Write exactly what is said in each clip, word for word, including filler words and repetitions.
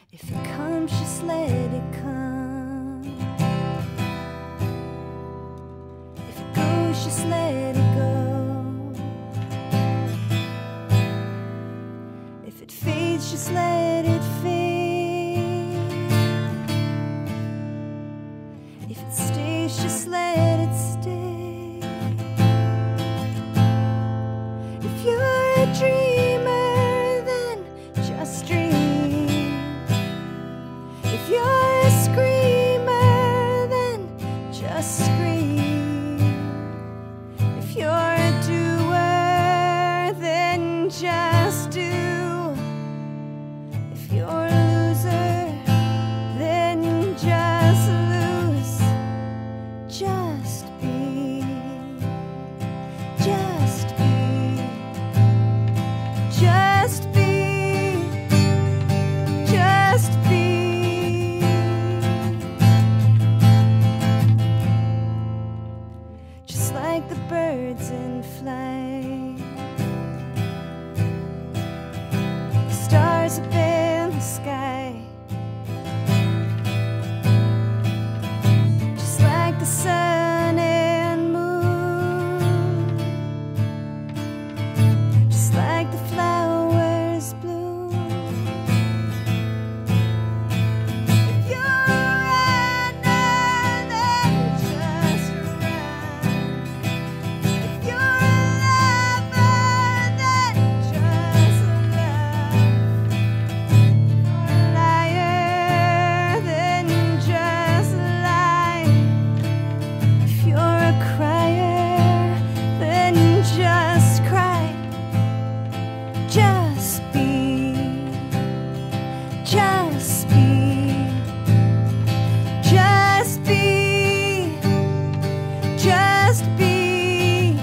If it comes, just let it come. If it goes, just let it go. If it fades, just let it fade. If it stays, just let it stay. If you're a dreamer, then just dream. If you're a screamer, then just scream. If you're a doer, then just do. If you're a loser, then just lose. Just be, just be, just be, just be. Just like the birds in flight, the stars up in the sky. Just like the sun and moon, just like the flowers bloom. If you're a runner, then just run. If you're a lover, then just love. If you're a liar, then just lie. If you're a crier, then just cry. Just be, just be, just be, just be,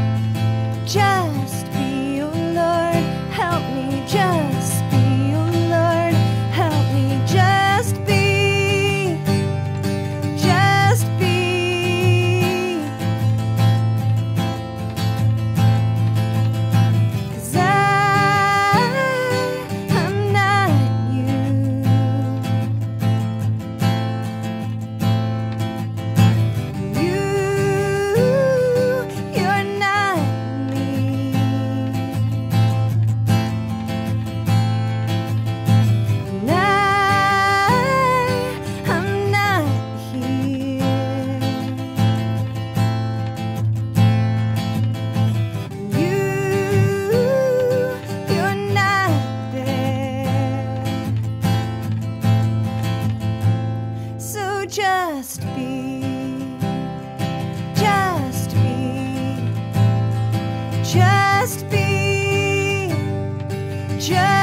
just be. Oh Lord, help me just be. Oh Lord, help me just be, just be. 'Cause I, I'm not you. You, you're not me. And I, I'm not here. You, you're not there. So just be, just be, just be, just